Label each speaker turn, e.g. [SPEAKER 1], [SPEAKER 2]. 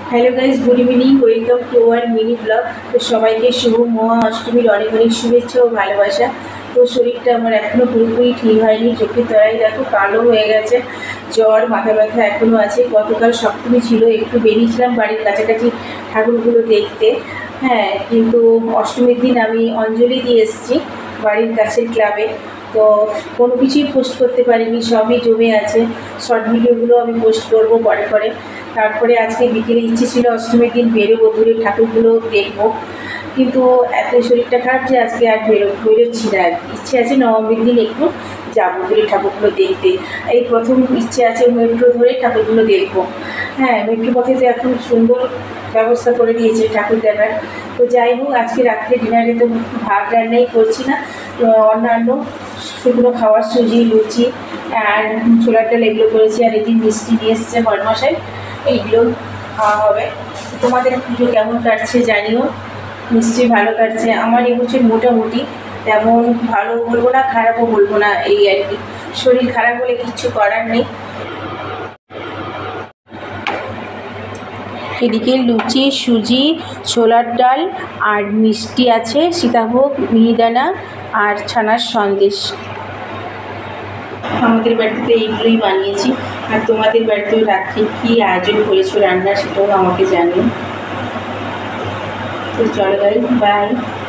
[SPEAKER 1] Hello guys, good evening, welcome to our mini blog. তো সবাইকে শুভ মহা অষ্টমীর অনেক অনেক শুভেচ্ছা ও ভালোবাসা। তো শরীরটা আমার এখনও পুরোপুরি ঠিক হয়নি, চোখের তলায় দেখো কালো হয়ে গেছে, জ্বর, মাথা ব্যথা এখনও আছে। গতকাল সপ্তমী ছিল, একটু বেরিয়েছিলাম বাড়ির কাছাকাছি ঠাকুরগুলো দেখতে। হ্যাঁ, কিন্তু অষ্টমীর দিন আমি অঞ্জলি দিয়ে এসেছি বাড়ির কাছের ক্লাবে। তো কোনো কিছুই পোস্ট করতে পারিনি, সবই জমে আছে। শর্ট ভিডিওগুলো আমি পোস্ট করবো পরে পরে। তারপরে আজকে বিকেলে ইচ্ছে ছিল অষ্টমীর দিন বেরোবো, দূরে ঠাকুরগুলো দেখবো, কিন্তু এত শরীরটা খারাপ যে আজকে আর বেরোচ্ছি না। ইচ্ছে আছে নবমীর দিন একটু যাবো দূরে ঠাকুরগুলো দেখতে। এই প্রথম ইচ্ছে আছে মেট্রো ধরে ঠাকুরগুলো দেখবো। হ্যাঁ, মেট্রো পথে তো এখন সুন্দর ব্যবস্থা করে দিয়েছে ঠাকুর দেখার। তো যাই হোক, আজকে রাত্রে ডিনারে তো ভাত রান্নাই করছি না, তো অন্যান্য শুকনো খাওয়ার সুজি, লুচি আর ছোলার ডাল এগুলো করেছি। আর এদিন মিষ্টি নিয়ে এসছে বরমশাই, এইগুলো খাওয়া হবে। তোমাদের পুজো কেমন কাটছে জানিও, নিশ্চয়ই ভালো কাটছে। আমার এবছর মোটামুটি তেমন ভালো বলবো না, খারাপও বলবো না, এই আর কি। শরীর খারাপ হলে কিচ্ছু করার নেই। এদিকে লুচি, সুজি, ছোলার ডাল আর মিষ্টি আছে, সীতাভোগ, মিহিদানা আর ছানার সন্দেশ। আমাদের বাড়িতে এইগুলোই বানিয়েছি। আর তোমাদের বাড়িতেও রাত্রে কী আয়োজন করেছো রান্না, সেটাও আমাকে জানিও। তো চলো গাইস, বাই।